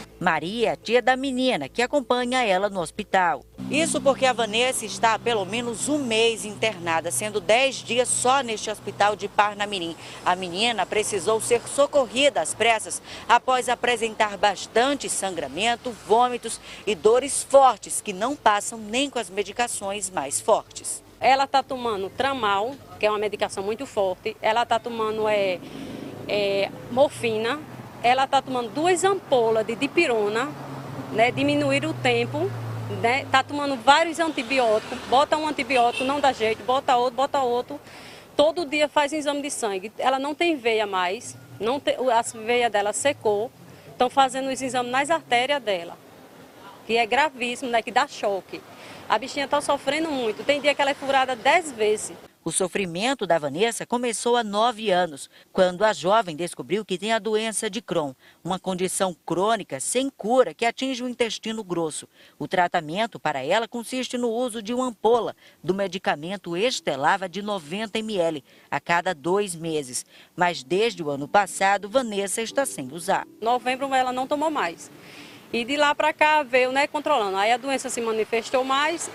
Maria é tia da menina que acompanha ela no hospital. Isso porque a Vanessa está há pelo menos um mês internada, sendo 10 dias só neste hospital de Parnamirim. A menina precisou ser socorrida às pressas após apresentar bastante sangramento, vômitos e dores fortes que não passam nem com as medicações mais fortes. Ela está tomando Tramal, que é uma medicação muito forte, ela está tomando morfina, ela está tomando 2 ampolas de dipirona, né, diminuir o tempo, né, está tomando vários antibióticos, bota um antibiótico, não dá jeito, bota outro, todo dia faz um exame de sangue. Ela não tem veia mais, a veia dela secou, estão fazendo os exames nas artérias dela, que é gravíssimo, né, que dá choque. A bichinha está sofrendo muito, tem dia que ela é furada 10 vezes. O sofrimento da Vanessa começou há 9 anos, quando a jovem descobriu que tem a doença de Crohn, uma condição crônica sem cura que atinge o intestino grosso. O tratamento para ela consiste no uso de uma ampola do medicamento Estelava de 90 ml a cada 2 meses. Mas desde o ano passado, Vanessa está sem usar. Em novembro ela não tomou mais. E de lá para cá veio, né, controlando. Aí a doença se manifestou mais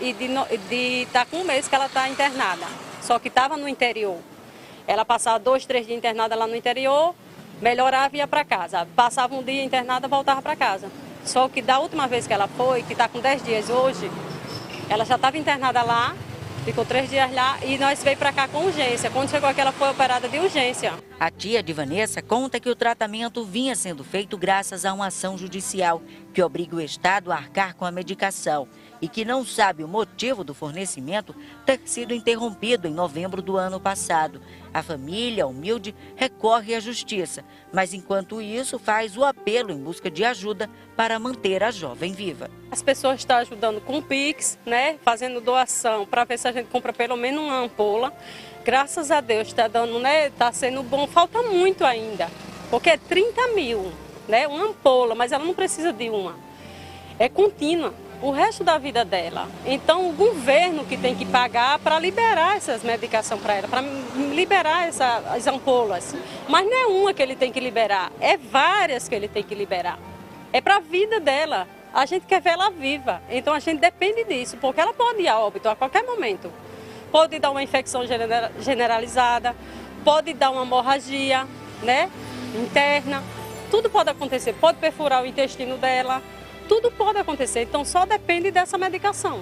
e tá com um mês que ela está internada. Só que estava no interior. Ela passava 2, 3 dias internada lá no interior, melhorava e ia para casa. Passava um dia internada, voltava para casa. Só que da última vez que ela foi, que está com 10 dias hoje, ela já estava internada lá, ficou 3 dias lá e nós veio para cá com urgência. Quando chegou aqui, ela foi operada de urgência. A tia de Vanessa conta que o tratamento vinha sendo feito graças a uma ação judicial que obriga o Estado a arcar com a medicação e que não sabe o motivo do fornecimento ter sido interrompido em novembro do ano passado. A família humilde recorre à justiça, mas enquanto isso faz o apelo em busca de ajuda para manter a jovem viva. As pessoas estão ajudando com o Pix, né, fazendo doação para ver se a gente compra pelo menos uma ampola. Graças a Deus está dando, né, está sendo bom, falta muito ainda, porque é 30 mil, né, uma ampola, mas ela não precisa de uma, é contínua, o resto da vida dela. Então o governo que tem que pagar para liberar essas medicações para ela, para liberar essas ampolas, mas não é uma que ele tem que liberar, é várias que ele tem que liberar, é para a vida dela, a gente quer ver ela viva, então a gente depende disso, porque ela pode ir a óbito a qualquer momento. Pode dar uma infecção generalizada, pode dar uma hemorragia, né, interna, tudo pode acontecer, pode perfurar o intestino dela, tudo pode acontecer, então só depende dessa medicação.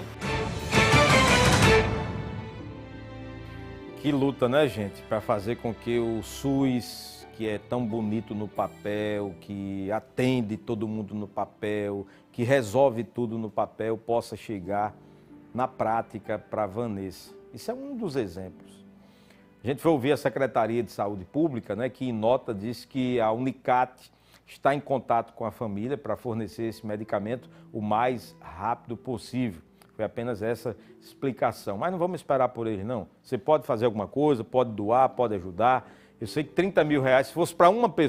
Que luta, né, gente, para fazer com que o SUS, que é tão bonito no papel, que atende todo mundo no papel, que resolve tudo no papel, possa chegar na prática para a Vanessa. Isso é um dos exemplos. A gente foi ouvir a Secretaria de Saúde Pública, né, que em nota diz que a Unicat está em contato com a família para fornecer esse medicamento o mais rápido possível. Foi apenas essa explicação. Mas não vamos esperar por eles, não. Você pode fazer alguma coisa, pode doar, pode ajudar. Eu sei que 30 mil reais, se fosse para uma pessoa,